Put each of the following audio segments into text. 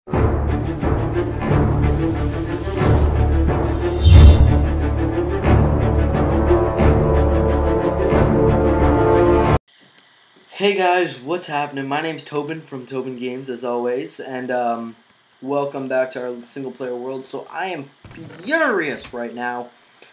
Hey guys, what's happening? My name's Tobin from Tobin Games, as always, and welcome back to our single-player world. So I am furious right now.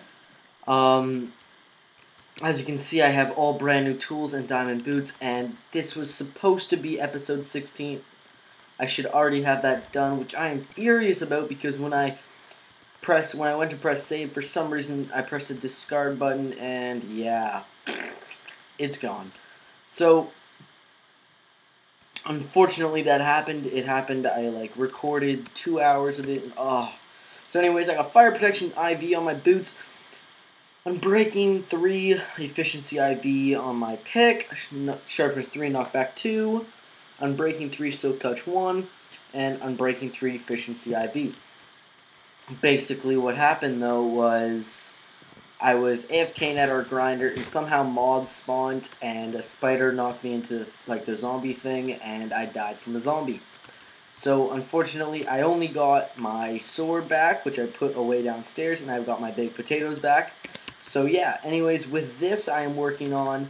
As you can see, I have all brand new tools and diamond boots, and this was supposed to be episode 16. I should already have that done, which I am furious about because when I went to press save, for some reason I pressed the discard button, and yeah, it's gone. So, unfortunately, that happened. It happened. I recorded 2 hours of it. And, So, anyways, I got fire protection IV on my boots, unbreaking 3, efficiency IV on my pick, sharpness 3, knockback 2, unbreaking 3, silk touch 1, and unbreaking 3, efficiency IV. Basically, what happened though was I was AFKing at our grinder, and somehow mobs spawned, and a spider knocked me into the zombie thing, and I died from a zombie. So unfortunately, I only got my sword back, which I put away downstairs, and I've got my baked potatoes back. So yeah. Anyways, with this, I am working on.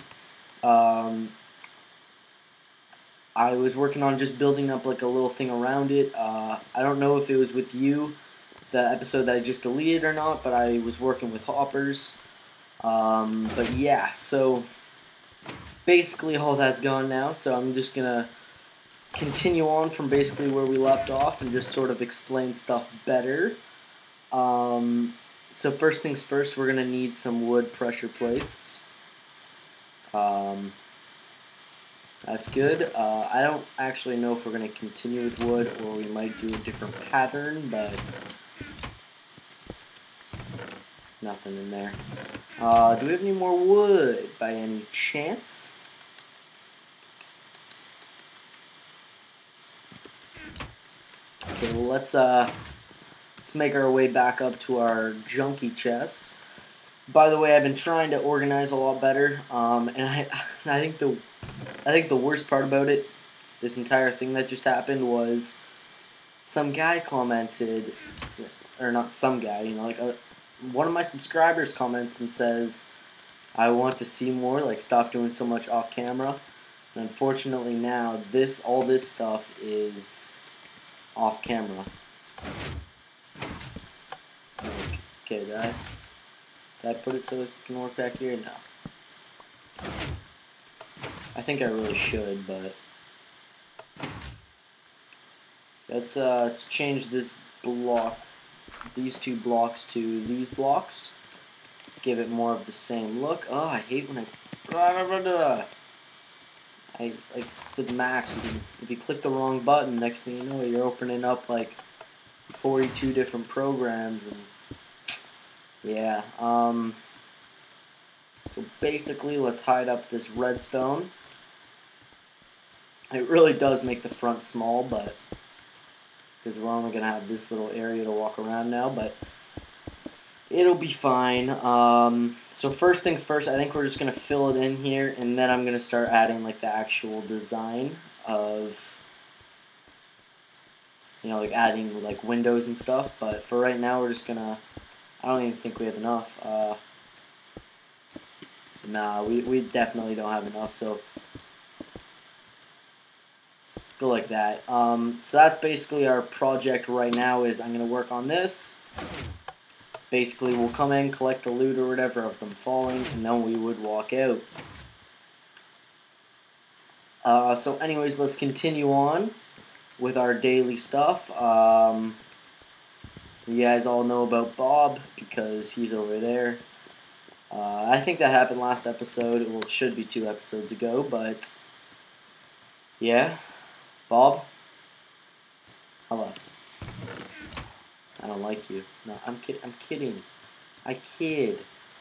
I was working on just building up like a little thing around it. I don't know if it was with you, the episode that I just deleted or not, but I was working with hoppers. But yeah, so basically all that's gone now, so I'm just gonna continue on from basically where we left off and just sort of explain stuff better. So first things first, we're gonna need some wood pressure plates. That's good. I don't actually know if we're gonna continue with wood or we might do a different pattern, but nothing in there. Do we have any more wood by any chance? Okay, well let's make our way back up to our junkie chests. By the way, I've been trying to organize a lot better, and I think the worst part about it, this entire thing that just happened, was some guy commented, or not some guy, you know, one of my subscribers comments and says, I want to see more, stop doing so much off camera. And unfortunately now, all this stuff is off camera. Okay, did I put it so it can work back here? No. I think I really should, but let's change this block, these 2 blocks to these blocks. Give it more of the same look. Oh, I hate when I click max. If you click the wrong button, next thing you know, you're opening up 42 different programs, and yeah. So basically, let's hide up this redstone. It really does make the front small, but because we're only gonna have this little area to walk around now, but it'll be fine. So first things first, I think we're just gonna fill it in here, and then I'm gonna start adding the actual design of, you know, adding windows and stuff. But for right now, we're just gonna. I don't even think we have enough. Nah, we definitely don't have enough. So go like that. So that's basically our project right now. Is I'm gonna work on this. Basically, we'll come in, collect the loot or whatever of them falling, and then we would walk out. So anyways, let's continue on with our daily stuff. You guys all know about Bob because he's over there. I think that happened last episode. Well, it should be 2 episodes ago, but yeah. Bob? Hello. I don't like you. No, I'm kidding. I kid.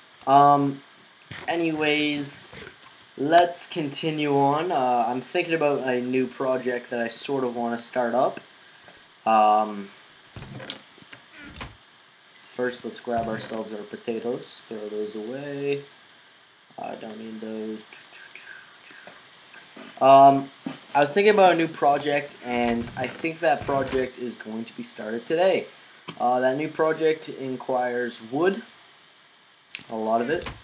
Anyways, let's continue on. I'm thinking about a new project that I sort of want to start up. First, let's grab ourselves our potatoes. Throw those away. Don't need those. I was thinking about a new project, and I think that project is going to be started today. That new project requires wood, a lot of it,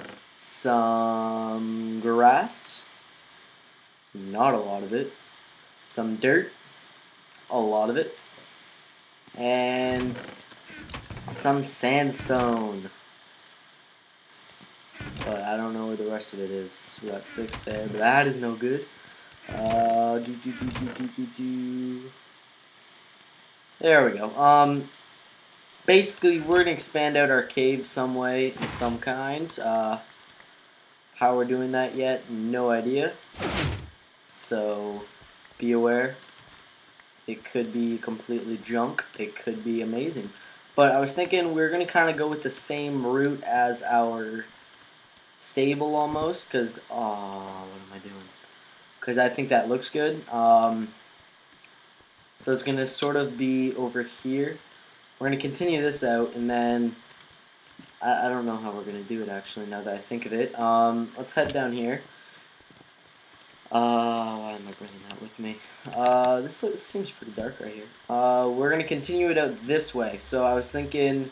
some grass, not a lot of it, some dirt, a lot of it, and some sandstone. But I don't know where the rest of it is. We got 6 there, but that is no good. There we go. Basically, we're gonna expand out our cave some way, in some kind. How we're doing that yet, no idea. So, be aware. It could be completely junk. It could be amazing. But I was thinking we're gonna kind of go with the same route as our stable almost, because what am I doing? Because I think that looks good. So it's gonna sort of be over here. We're gonna continue this out, and then I don't know how we're gonna do it actually. Now that I think of it, let's head down here. Why am I bringing that with me? This seems pretty dark right here. We're gonna continue it out this way. So I was thinking,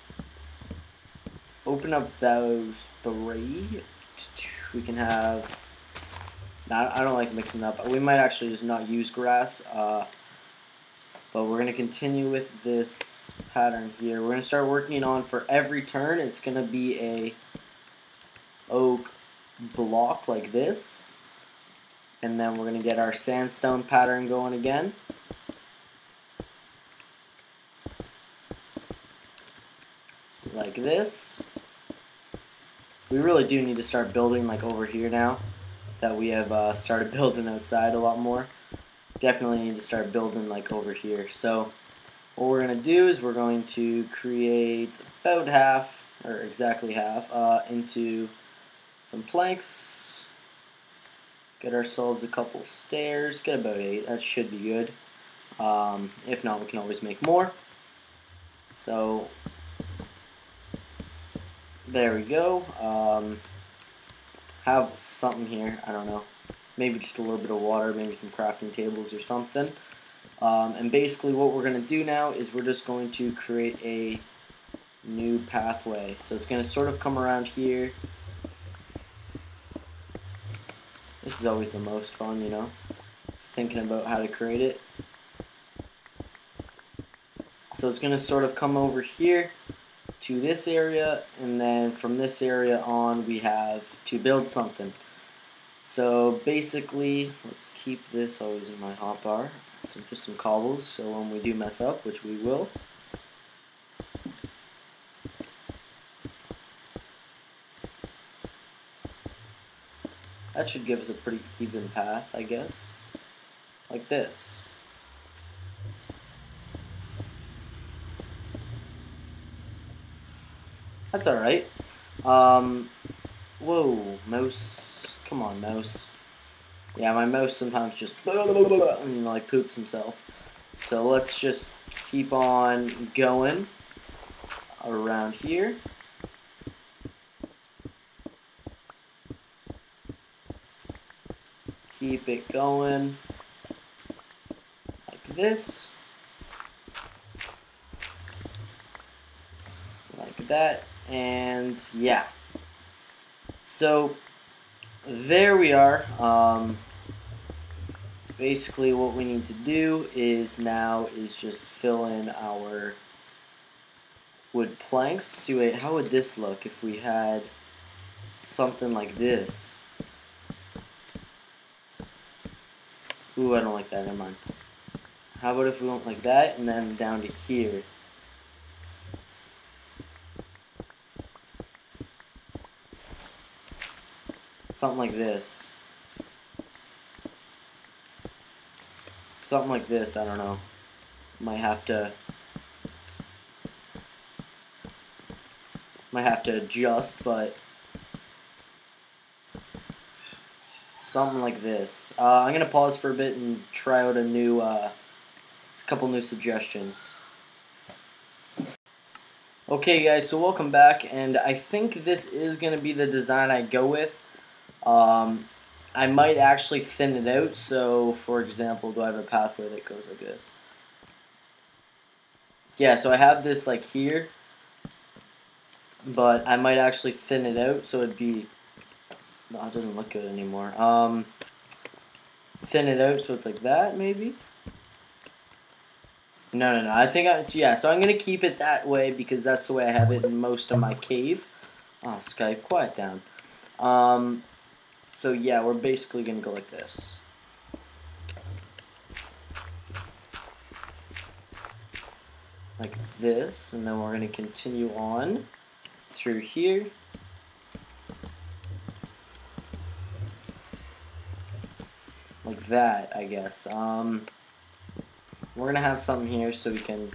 open up those 3. We can have. I don't like mixing up. We might actually just not use grass. But we're going to continue with this pattern here. We're going to start working on, for every turn, it's going to be a oak block like this. And then we're going to get our sandstone pattern going again. Like this. We really do need to start building like over here now that we have started building outside a lot more. Definitely need to start building like over here. So what we're going to do is we're going to create about half, or exactly half, into some planks. Get ourselves a couple stairs. Get about 8. That should be good. If not, we can always make more. So there we go. Have something here. I don't know. Maybe just a little bit of water, maybe some crafting tables or something. And basically what we're going to do now is we're just going to create a new pathway. So it's going to sort of come around here. This is always the most fun, you know, just thinking about how to create it. So it's going to sort of come over here to this area, and then from this area on we have to build something. So basically, let's keep this always in my hotbar. So just some cobbles, so when we do mess up, which we will. That should give us a pretty even path, I guess. Like this. That's alright. Whoa, mouse. Come on, mouse. Yeah, my mouse sometimes just and like poops himself. So let's just keep on going around here. Keep it going like this. Like that. And yeah. So there we are. Basically what we need to do is just fill in our wood planks. See, wait, how would this look if we had something like this? Ooh, I don't like that, never mind. How about if we went like that and then down to here? Something like this. Something like this, I don't know. Might have to adjust, but something like this. I'm gonna pause for a bit and try out a couple new suggestions. Okay guys, so welcome back, and I think this is gonna be the design I go with. I might actually thin it out. So, for example, do I have a pathway that goes like this? Yeah, so I have this like here, but I might actually thin it out so it'd be. No, it doesn't look good anymore. Thin it out so it's like that, maybe. No. I think yeah. So I'm gonna keep it that way because that's the way I have it in most of my cave. Oh, Skype, quiet down. So yeah, we're basically gonna go like this. Like this, and then we're gonna continue on through here. Like that, I guess. We're gonna have something here so we can.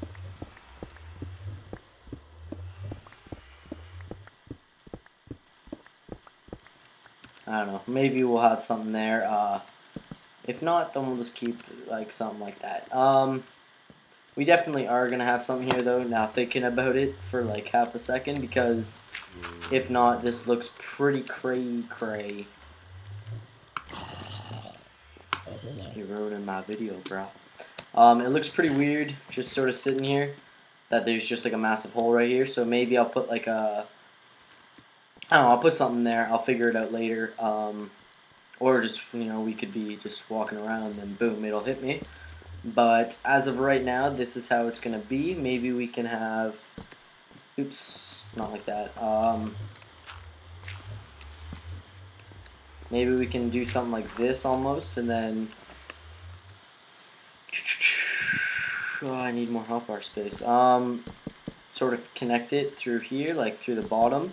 I don't know. Maybe we'll have something there. If not, then we'll just keep like something like that. We definitely are gonna have something here though. Now thinking about it for like half a second, because if not, this looks pretty cray. You're ruining my video, bro. It looks pretty weird, just sort of sitting here. That there's just like a massive hole right here. So maybe I'll put like a. I don't know. I'll put something there. I'll figure it out later. Or just we could be just walking around and boom, it'll hit me. But as of right now, this is how it's gonna be. Maybe we can have. Oops, not like that. Maybe we can do something like this almost, and then. Oh, I need more help bar space. Sort of connect it through here, like through the bottom.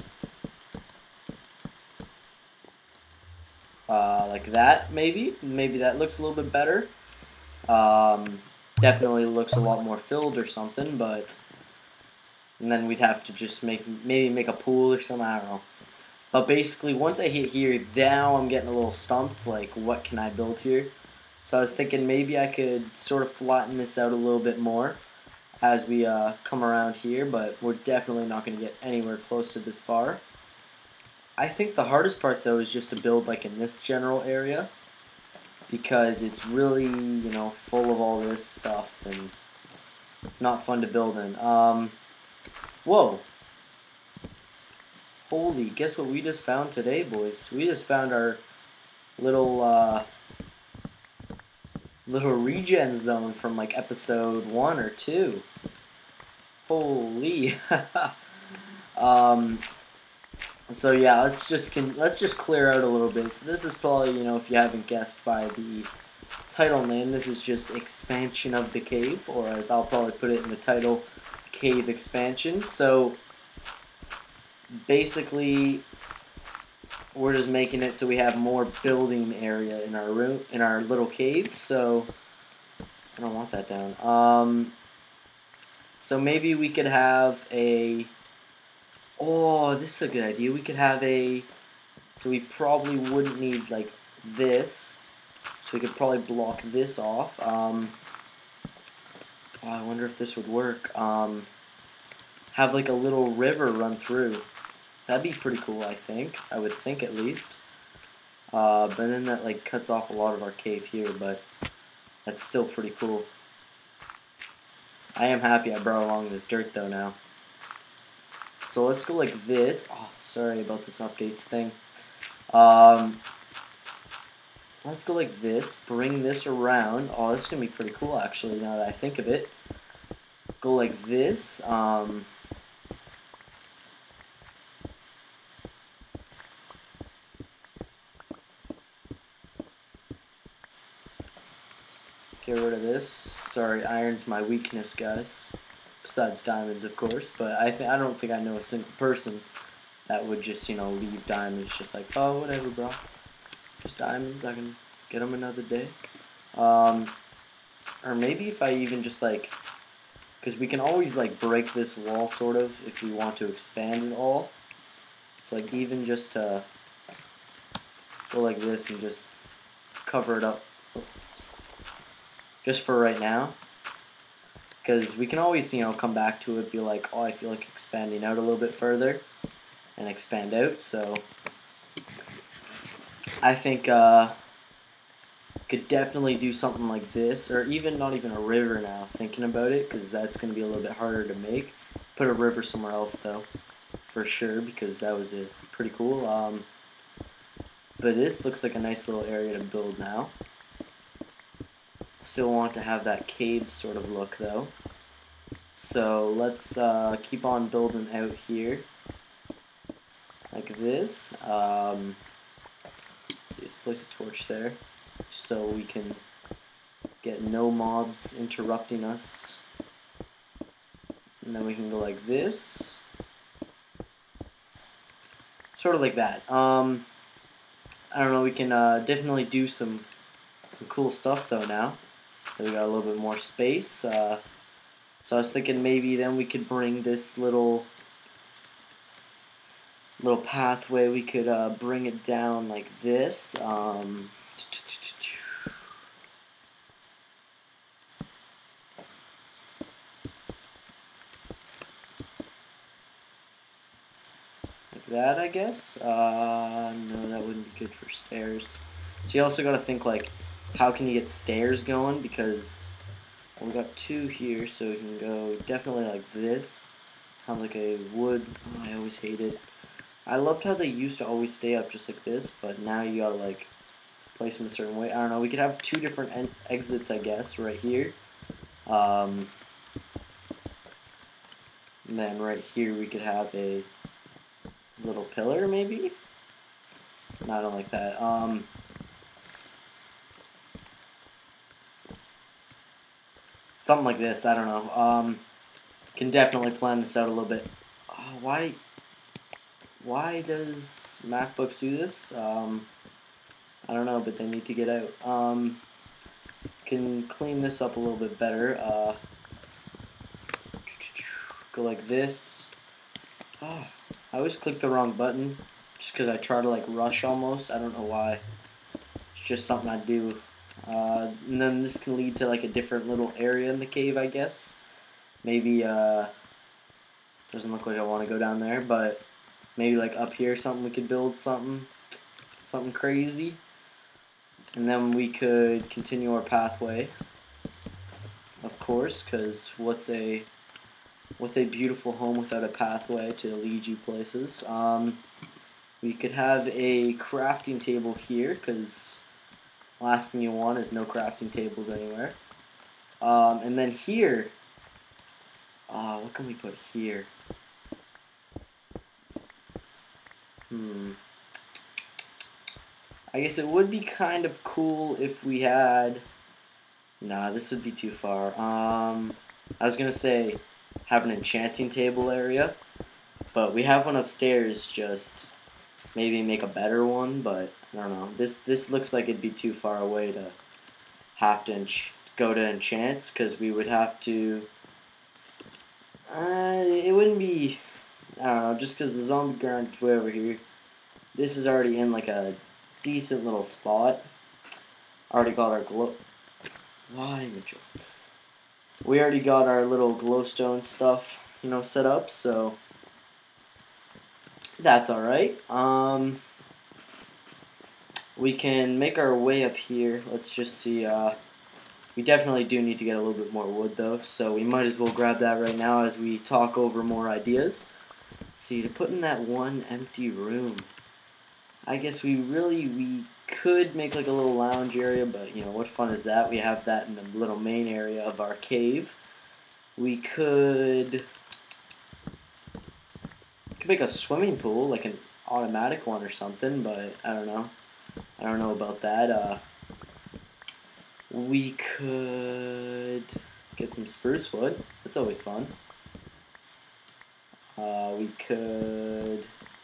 Like that, maybe. Maybe that looks a little bit better. Definitely looks a lot more filled or something, but. And then we'd have to just maybe make a pool or something, I don't know. But basically, once I hit here, now I'm getting a little stumped, like, what can I build here? So I was thinking maybe I could sort of flatten this out a little bit more as we come around here, but we're definitely not going to get anywhere close to this far. I think the hardest part, though, is just to build, like, in this general area, because it's really, full of all this stuff and not fun to build in. Whoa. Holy, guess what we just found today, boys? We just found our little regen zone from like episode 1 or 2. Holy. So yeah, let's just clear out a little bit. So this is probably, if you haven't guessed by the title name, this is just expansion of the cave, or as I'll probably put it in the title, cave expansion. So basically, we're just making it so we have more building area in our room, in our little cave. So I don't want that down. So maybe we could have a. Oh, this is a good idea. We could have a. So we probably wouldn't need like this. So we could probably block this off. Oh, I wonder if this would work. Have like a little river run through. That'd be pretty cool, I think. I would think at least. But then that like cuts off a lot of our cave here, but that's still pretty cool. I am happy I brought along this dirt though now. So let's go like this. Oh, sorry about this updates thing. Let's go like this. Bring this around. Oh, this is gonna be pretty cool actually. Now that I think of it. Go like this. Get rid of this. Sorry, iron's my weakness, guys. Besides diamonds, of course. But I don't think I know a single person that would just, leave diamonds. Just like, oh, whatever, bro. Just diamonds. I can get them another day. Or maybe if I even just like, because we can always like break this wall sort of if we want to expand it all. So like even just to go like this and just cover it up. Oops. Just for right now, because we can always come back to it, be like, oh, I feel like expanding out a little bit further and expand out. So I think could definitely do something like this, or even not even a river now, thinking about it, because that's going to be a little bit harder to make. Put a river somewhere else, though, for sure, because that was pretty cool. But this looks like a nice little area to build now. Still want to have that cave sort of look, though. So let's keep on building out here, like this. Let's see, let's place a torch there, so we can get no mobs interrupting us. And then we can go like this. Sort of like that. I don't know, we can definitely do some cool stuff though now that we got a little bit more space. So I was thinking maybe then we could bring this little pathway, we could bring it down like this. That, I guess. No, that wouldn't be good for stairs. So you also got to think, like, how can you get stairs going? Because we got two here, so we can go definitely like this. Kind of like a wood. Oh, I always hated. I loved how they used to always stay up just like this, but now you gotta like place them a certain way. I don't know. We could have two different exits, I guess, right here. And then right here we could have a little pillar, maybe? No, I don't like that. Something like this, I don't know. Can definitely plan this out a little bit. Oh, why does MacBooks do this? I don't know, but they need to get out. Can clean this up a little bit better. Go like this. Oh, I always click the wrong button just because I try to like rush almost. I don't know why. It's just something I do. And then this can lead to like a different little area in the cave, I guess. Maybe doesn't look like I want to go down there, but maybe like up here something we could build something crazy. And then we could continue our pathway, of course, because what's a beautiful home without a pathway to lead you places? We could have a crafting table here, because last thing you want is no crafting tables anywhere. And then here, what can we put here? I guess it would be kind of cool if we had... Nah, this would be too far. I was gonna say have an enchanting table area, but we have one upstairs, just maybe make a better one, but I don't know. This looks like it'd be too far away to have to go to enchants, because we would have to... it wouldn't be... I don't know, just because the zombie grind's way over here. This is already in like a decent little spot. Already got our glow... Why, Mitchell? We already got our little glowstone stuff, you know, set up, so that's alright. We can make our way up here. Let's just see. We definitely do need to get a little bit more wood, though, so we might as well grab that right now as we talk over more ideas. See, to put in that one empty room, I guess we could make like a little lounge area, but you know, what fun is that? We have that in the little main area of our cave. We could make a swimming pool, like an automatic one or something, but I don't know. I don't know about that. We could get some spruce wood. That's always fun. We could...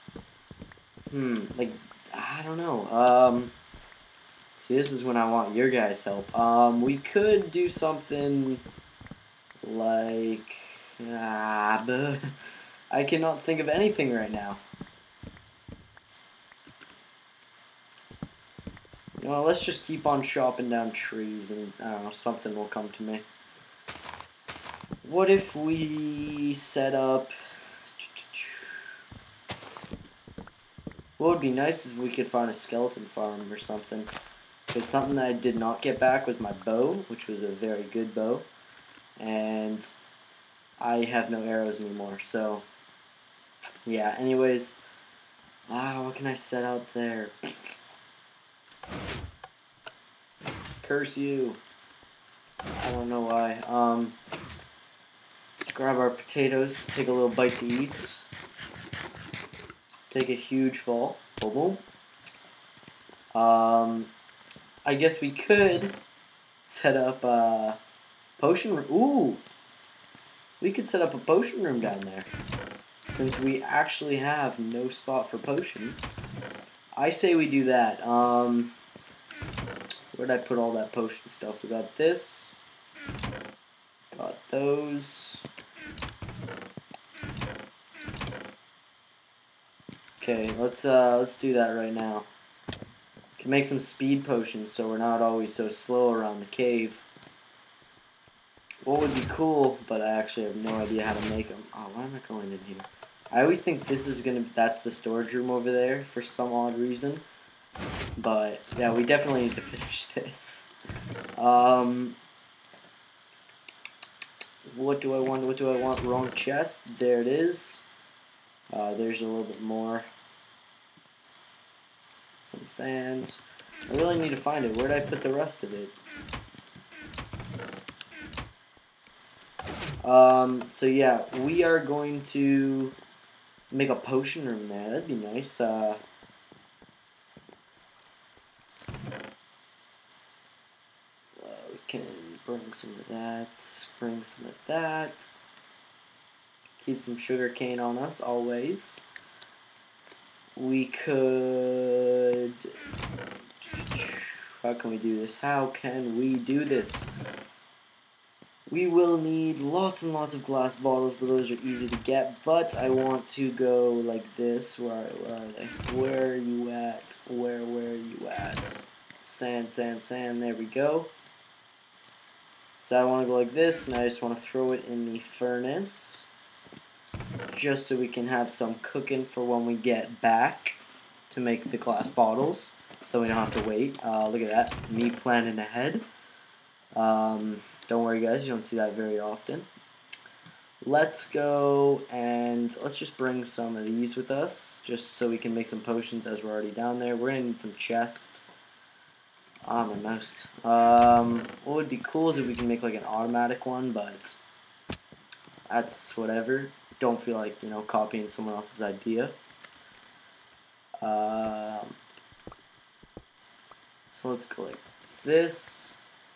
like, I don't know. See, this is when I want your guys' help. We could do something like... but I cannot think of anything right now. You know, let's just keep on chopping down trees and, I don't know, something will come to me. What if we set up... What would be nice is we could find a skeleton farm or something. Because something that I did not get back was my bow, which was a very good bow. And I have no arrows anymore, so yeah, anyways, what can I set out there? Curse you. I don't know why. Let's grab our potatoes, take a little bite to eat. Take a huge fall. Boom, boom. I guess we could set up a potion room. Ooh! We could set up a potion room down there. Since we actually have no spot for potions. I say we do that. Where'd I put all that potion stuff? We got this. Got those. Okay, let's do that right now. Can make some speed potions so we're not always so slow around the cave. What would be cool, but I actually have no idea how to make them. Oh, why am I going in here? I always think this is that's the storage room over there for some odd reason. But yeah, we definitely need to finish this. What do I want? What do I want? Wrong chest. There it is. There's a little bit more. Some sand. I really need to find it. Where did I put the rest of it? So yeah, we are going to make a potion room there. That'd be nice. We can bring some of that. Bring some of that. Keep some sugar cane on us always. We could. How can we do this? How can we do this? We will need lots and lots of glass bottles, but those are easy to get. But I want to go like this. Where are they? Where are you at? Where are you at? Sand, sand, sand. There we go. So I want to go like this, and I just want to throw it in the furnace. Just so we can have some cooking for when we get back to make the glass bottles. So we don't have to wait. Look at that. Me planning ahead. Don't worry guys, you don't see that very often. Let's go and let's just bring some of these with us, just so we can make some potions as we're already down there. We're gonna need some chests. My mouse. What would be cool is if we can make like an automatic one, but that's whatever. Don't feel like, you know, copying someone else's idea. So let's go like this.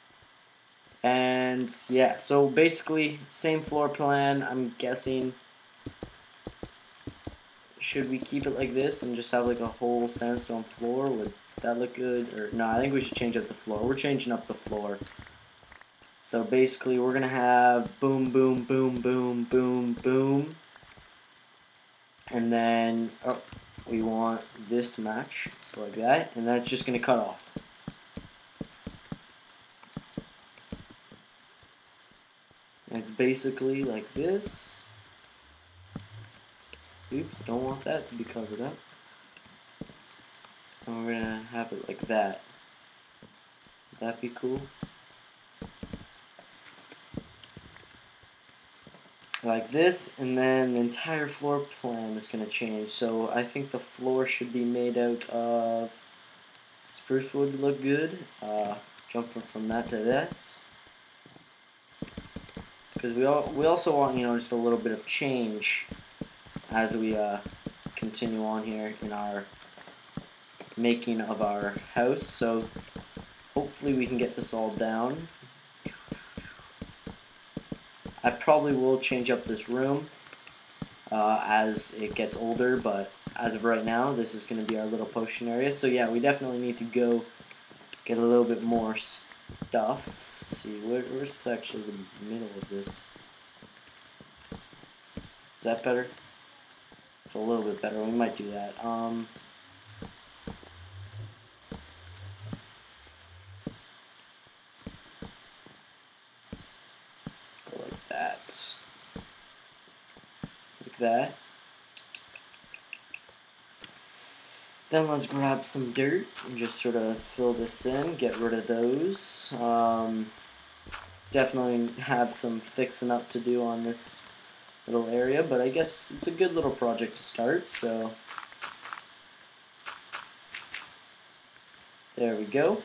And yeah, so basically same floor plan. I'm guessing, should we keep it like this and just have like a whole sandstone floor? Would that look good? Or no, I think we should change up the floor. We're changing up the floor. So basically we're gonna have boom, boom, boom, boom, boom, boom. And then we want this to match, so like that, and that's just gonna cut off. And it's basically like this. Oops, don't want that to be covered up. And we're gonna have it like that. Would that be cool? Like this, and then the entire floor plan is gonna change. So I think the floor should be made out of spruce wood to look good. Jumping from that to this. Because we also want, you know, just a little bit of change as we continue on here in our making of our house. So hopefully we can get this all down. I probably will change up this room as it gets older, but as of right now, this is going to be our little potion area. So yeah, we definitely need to go get a little bit more stuff. Let's see, where's actually the middle of this? Is that better? It's a little bit better. We might do that. Go like that. Like that. Then let's grab some dirt and just sort of fill this in, get rid of those. Definitely have some fixing up to do on this little area, but I guess it's a good little project to start, so there we go.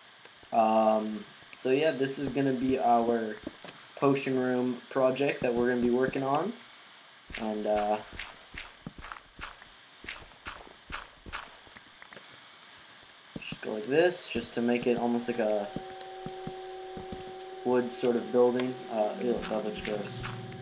So yeah, this is going to be our potion room project that we're going to be working on, and just go like this, just to make it almost like a wood sort of building. Ew, that looks gross.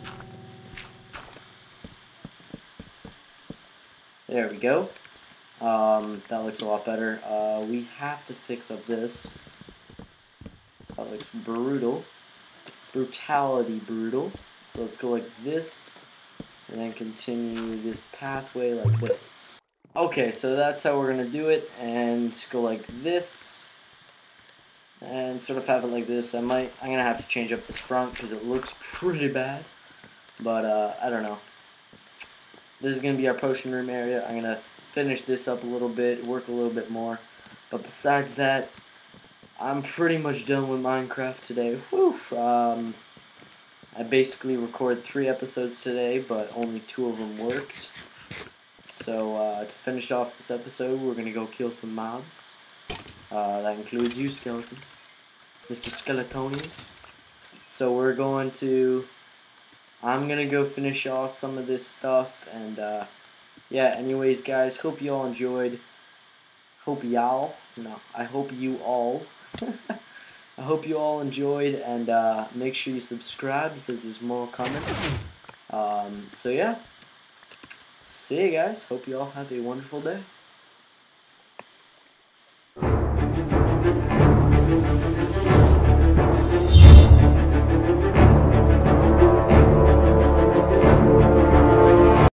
There we go. That looks a lot better. We have to fix up this. That looks brutal. Brutality brutal. So let's go like this, and then continue this pathway like this. Okay, so that's how we're gonna do it, and go like this, and sort of have it like this. I'm gonna have to change up this front because it looks pretty bad, but I don't know. This is gonna be our potion room area. I'm gonna finish this up a little bit, work a little bit more, but besides that, I'm pretty much done with Minecraft today. Whew. I basically recorded 3 episodes today, but only 2 of them worked. So to finish off this episode, we're gonna go kill some mobs. That includes you, Skeleton, Mr. Skeletonian. So I'm gonna go finish off some of this stuff, and yeah. Anyways, guys, hope you all enjoyed. I hope you all. I hope you all enjoyed, and make sure you subscribe because there's more coming. So yeah, see you guys. Hope you all have a wonderful day.